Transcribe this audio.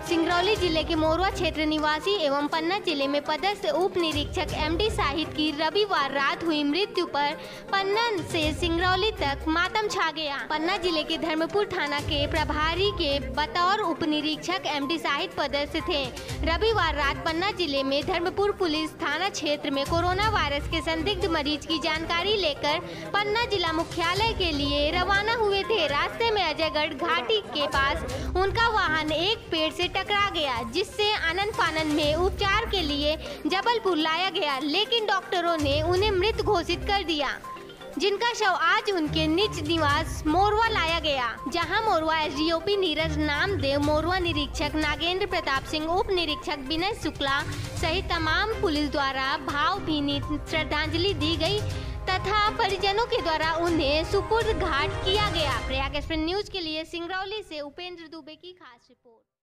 सिंगरौली जिले के मोरवा क्षेत्र निवासी एवं पन्ना जिले में पदस्थ उप निरीक्षक एमडी साहिद की रविवार रात हुई मृत्यु पर पन्ना से सिंगरौली तक मातम छा गया। पन्ना जिले के धर्मपुर थाना के प्रभारी के बतौर उप निरीक्षक एमडी साहिद पदस्थ थे। रविवार रात पन्ना जिले में धर्मपुर पुलिस थाना क्षेत्र में कोरोना वायरस के संदिग्ध मरीज की जानकारी लेकर पन्ना जिला मुख्यालय के लिए रवाना हुए थे। रास्ते में अजयगढ़ घाटी के पास उनका वाहन एक पेड़ से टकरा गया, जिससे आनन फानन में उपचार के लिए जबलपुर लाया गया, लेकिन डॉक्टरों ने उन्हें मृत घोषित कर दिया, जिनका शव आज उनके निज निवास मोरवा लाया गया, जहां मोरवा एसडीओपी नीरज नामदेव, मोरवा निरीक्षक नागेंद्र प्रताप सिंह, उप निरीक्षक विनय शुक्ला सहित तमाम पुलिस द्वारा भावभीनी श्रद्धांजलि दी गई तथा परिजनों के द्वारा उन्हें सुपुर्द घाट किया गया। प्रयाग एक्सप्रेस न्यूज के लिए सिंगरौली से उपेंद्र दुबे की खास रिपोर्ट।